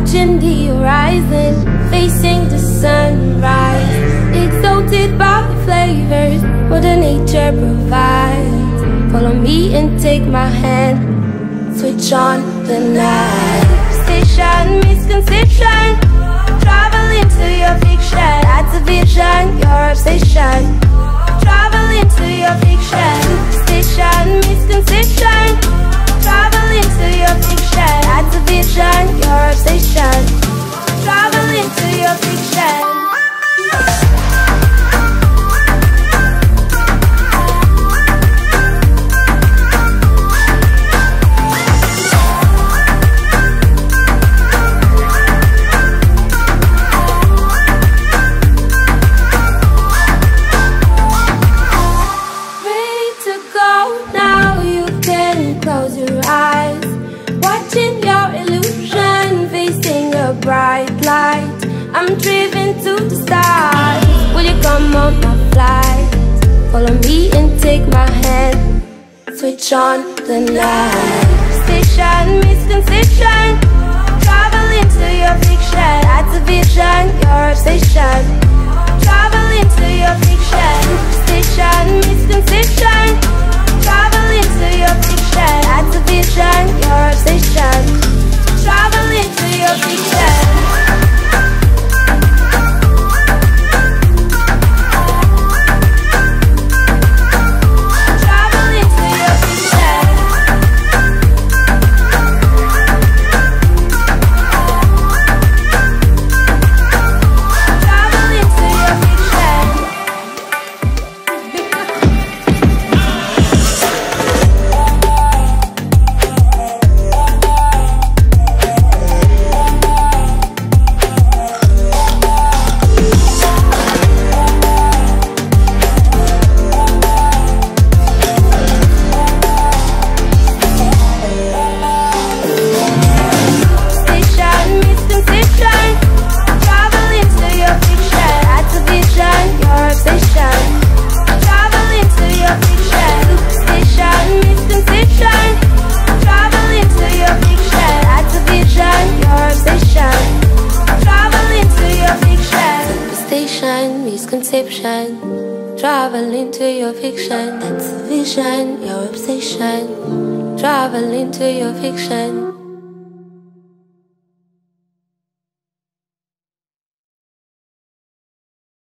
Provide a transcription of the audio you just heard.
watching the horizon, facing the sunrise, exalted by the flavors Mother Nature provides. Follow me and take my hand, switch on the night. Station, misconception, travel into your fiction. That's a vision, your obsession. Travel into your fiction. Station, misconception, travel into your fiction. That's a vision, your obsession. Travel into your fiction. Bright light, I'm driven to the stars. Will you come on my flight? Follow me and take my hand, switch on the night. Station, misconception, travel into your fiction. That's a vision, your obsession. Travel into your fiction. Station, misconception, travel into your fiction. That's a vision, your obsession. Travel into your fiction. Travel into your fiction. Travel into your fiction. Misconception, travel into your fiction. That's a vision, your obsession. Travel into your fiction.